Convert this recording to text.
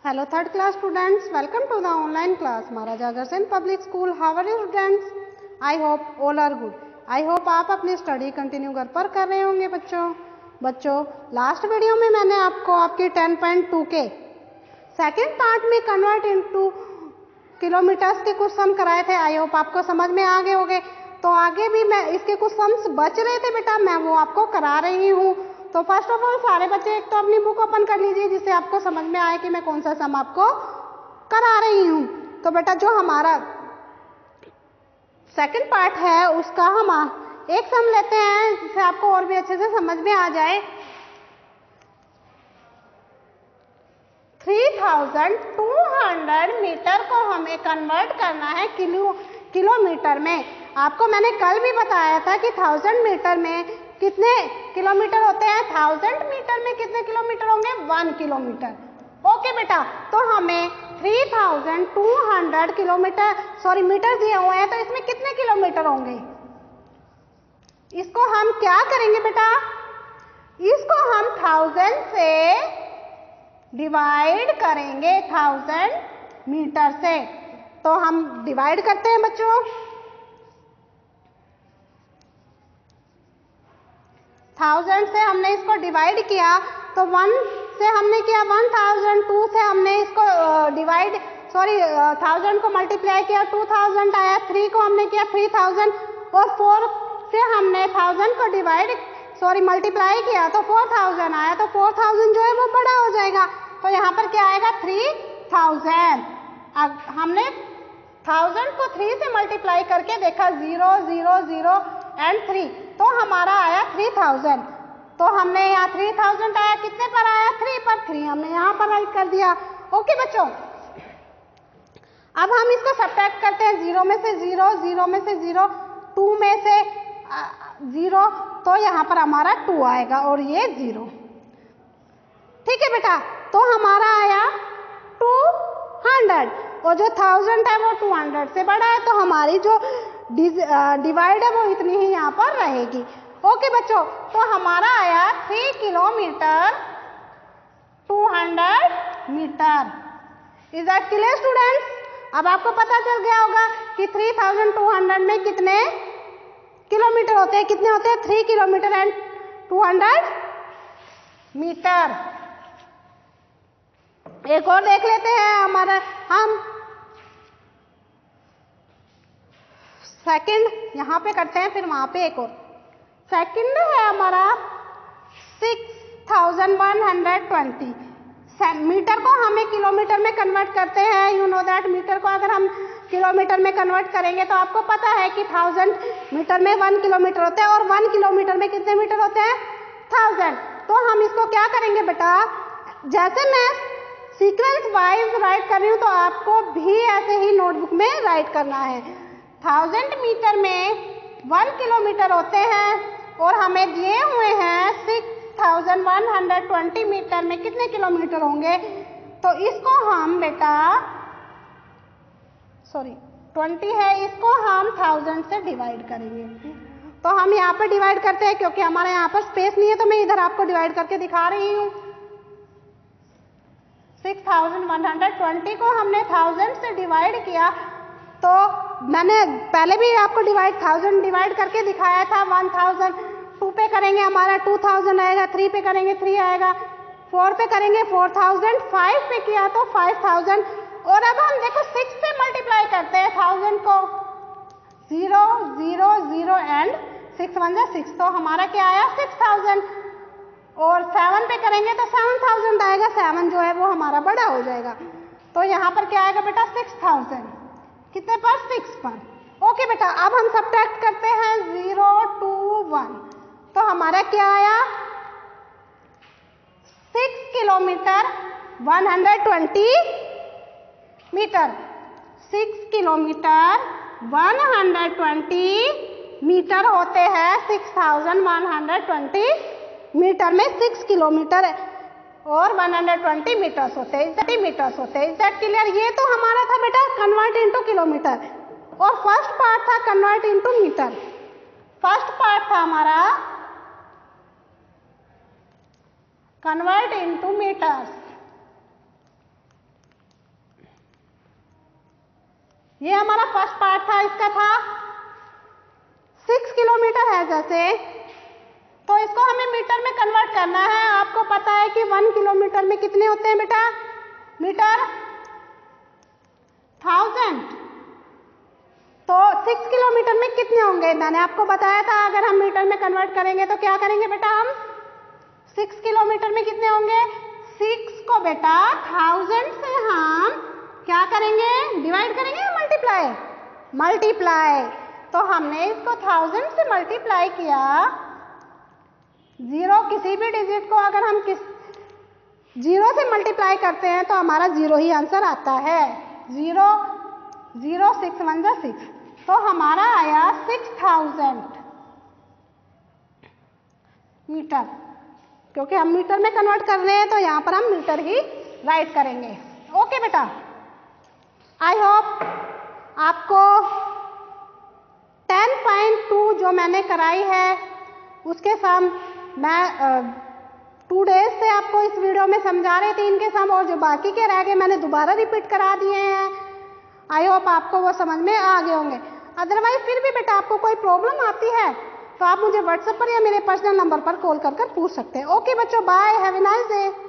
Hello third class students, welcome to the online class Maharaja Agrawal Public School. How are you students? I hope all are good. I hope आप अपनी study continue घर पर कर रहे होंगे बच्चों last video में मैंने आपको आपकी 10.2 के सेकेंड पार्ट में कन्वर्ट इनटू किलोमीटर्स के कुछ सम कराए थे. आई होप आपको समझ में आ गए होंगे. तो आगे भी मैं इसके कुछ सम्स बच रहे थे बेटा, मैं वो आपको करा रही हूँ. तो फर्स्ट ऑफ ऑल सारे बच्चे एक तो अपनी बुक ओपन कर लीजिए जिससे आपको समझ में आए कि मैं कौन सा सम आपको करा रही हूँ. तो बेटा जो हमारा सेकंड पार्ट है उसका हम एक सम लेते हैं जिससे आपको और भी अच्छे से समझ में आ जाए. 3200 मीटर को हमें कन्वर्ट करना है किलोमीटर में. आपको मैंने कल भी बताया था कि 1000 मीटर में कितने किलोमीटर होते हैं. 1000 मीटर में कितने किलोमीटर होंगे? 1 किलोमीटर. ओके बेटा, तो हमें 3200 किलोमीटर मीटर दिए हुए हैं, तो इसमें कितने किलोमीटर होंगे? इसको हम क्या करेंगे बेटा? इसको हम 1000 से डिवाइड करेंगे 1000 मीटर से. तो हम डिवाइड करते हैं बच्चों. 1000 से हमने इसको डिवाइड किया तो 1 से हमने किया 1000, 2 से हमने इसको डिवाइड 1000 को मल्टीप्लाई किया 2000 आया, 3 को हमने किया 3000 और 4 से हमने 1000 को डिवाइड मल्टीप्लाई किया तो 4000 आया. तो 4000 जो है वो बड़ा हो जाएगा. तो यहाँ पर क्या आएगा? 3000. अब हमने 1000 को 3 से मल्टीप्लाई करके देखा 0 0 0 एंड 3, तो हमारा आया 3000. तो हमने यहाँ 3000 आया, कितने पर आया? 3 पर. 3 हमने यहाँ पर राइट कर दिया. ओके बच्चों, अब हम इसको सब्ट्रैक्ट करते हैं. 0 में से 0, 0 में से 0, 2 में से 0, तो यहाँ पर हमारा 2 आएगा और ये 0. ठीक है बेटा, तो हमारा आया 200 और जो 1000 है वो 200 से बड़ा है, तो हमारी जो डिवाइड है वो इतनी ही यहाँ पर रहेगी. ओके बच्चों, तो हमारा आया 3 kilometre 200 metre. Is that clear students? अब आपको पता चल गया होगा कि 3200 में कितने किलोमीटर होते हैं. कितने होते हैं? 3 किलोमीटर एंड 200 मीटर. एक और देख लेते हैं हमारा. हम सेकंड यहाँ पे करते हैं, फिर वहां पे एक और. सेकंड है हमारा 6120. मीटर को हमें किलोमीटर में कन्वर्ट करते हैं. यू नो दैट मीटर को अगर हम किलोमीटर में कन्वर्ट करेंगे तो आपको पता है कि 1000 मीटर में 1 किलोमीटर होते हैं और 1 किलोमीटर में कितने मीटर होते हैं? 1000. तो हम इसको क्या करेंगे बेटा, जैसे मैं सीक्वेंस वाइज राइट कर रही हूँ तो आपको भी ऐसे ही नोटबुक में राइट करना है. 1000 मीटर में 1 किलोमीटर होते हैं और हमें दिए हुए हैं 6120 मीटर में कितने किलोमीटर होंगे. तो इसको हम बेटा 20 है, इसको हम 1000 से डिवाइड करेंगे. तो हम यहाँ पर डिवाइड करते हैं क्योंकि हमारे यहाँ पर स्पेस नहीं है, तो मैं इधर आपको डिवाइड करके दिखा रही हूँ. 6120 को हमने 1000 से डिवाइड किया, तो मैंने पहले भी आपको 1000 डिवाइड करके दिखाया था. 1000 2 पे करेंगे हमारा 2000 आएगा, 3 पे करेंगे 3 आएगा, 4 पे करेंगे 4000, 5 पे किया तो 5000. और अब हम देखो 6 से मल्टीप्लाई करते हैं 1000 को. 0 0 0 एंड 6 1 6, तो हमारा क्या आया? 6000. और 7 पे करेंगे तो 7000 आएगा. 7 जो है वो हमारा बड़ा हो जाएगा. तो यहाँ पर क्या आएगा बेटा? 6000. कितने पर? 6 पर. ओके बेटा, अब हम सब्ट्रैक्ट करते हैं 0 2 1, तो हमारा क्या आया? 6 किलोमीटर 120 मीटर. 6 किलोमीटर 120 मीटर होते हैं. 6120 मीटर में 6 किलोमीटर और 120 मीटर्स होते हैं. Is that clear? ये तो हमारा था बेटा कन्वर्ट इनटू किलोमीटर, और फर्स्ट पार्ट था convert into metre. First part था हमारा कन्वर्ट इनटू मीटर्स. ये हमारा फर्स्ट पार्ट था, इसका था 6 किलोमीटर है जैसे, तो इसको हमें मीटर में कन्वर्ट करना है। आपको पता है कि 1 किलोमीटर में कितने होते हैं बेटा? मीटर 1000। तो 6 किलोमीटर में कितने होंगे? मैंने आपको बताया था अगर हम मीटर में कन्वर्ट करेंगे तो क्या करेंगे बेटा? हम 6 किलोमीटर में कितने होंगे? 6 को बेटा 1000 से हम क्या करेंगे? डिवाइड करेंगे या मल्टीप्लाई? मल्टीप्लाई। तो हमने इसको 1000 से मल्टीप्लाई किया। जीरो, किसी भी डिजिट को अगर हम जीरो से मल्टीप्लाई करते हैं तो हमारा जीरो ही आंसर आता है। 0 0 6 1 जा 6, तो हमारा आया 6000 मीटर। क्योंकि हम मीटर में कन्वर्ट कर रहे हैं तो यहाँ पर हम मीटर ही राइट करेंगे। ओके बेटा, आई होप आपको 10.2 जो मैंने कराई है उसके सम मैं 2 डेज से आपको इस वीडियो में समझा रही थी इनके सम, और जो बाकी के रह गए मैंने दोबारा रिपीट करा दिए हैं। आई होप आपको वो समझ में आ गए होंगे। अदरवाइज फिर भी बेटा आपको कोई प्रॉब्लम आती है तो आप मुझे व्हाट्सएप पर या मेरे पर्सनल नंबर पर कॉल कर पूछ सकते हैं। ओके बच्चों, bye, have a nice day.